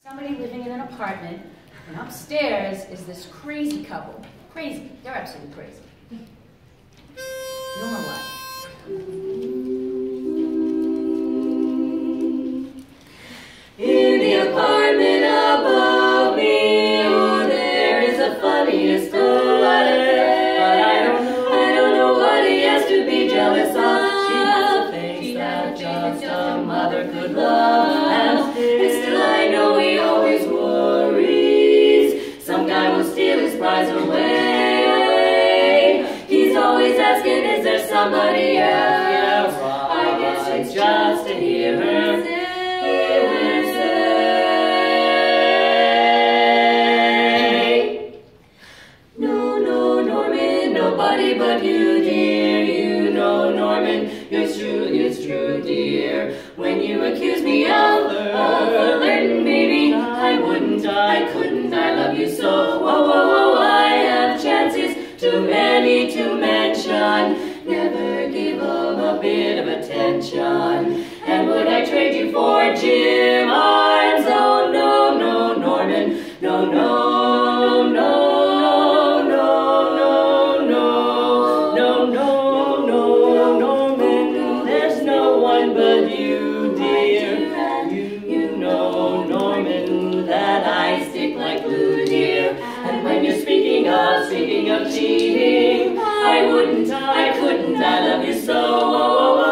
Somebody living in an apartment, and upstairs is this crazy couple. Crazy. They're absolutely crazy. You don't know why. In the apartment above me, oh, there is the funniest daughter. But I don't know what he has to be jealous of. She has a face that just a mother could love. And still I know he always worries some guy will steal his prize away. He's always asking, is there somebody else? I guess it's just to hear her say. No, Norman, nobody but you, dear. You know, Norman, it's true, dear. When you accuse me of flirting, baby, I couldn't, I love you so. Whoa, I have chances, too many to mention. Never give them a bit of attention. And would I trade you for Jim Arnes? Oh, no, Norman, no, Norman, there's no one but you, dear. You know, Norman, that I stick like glue, dear. And when you're speaking of cheating, I couldn't, I love you so.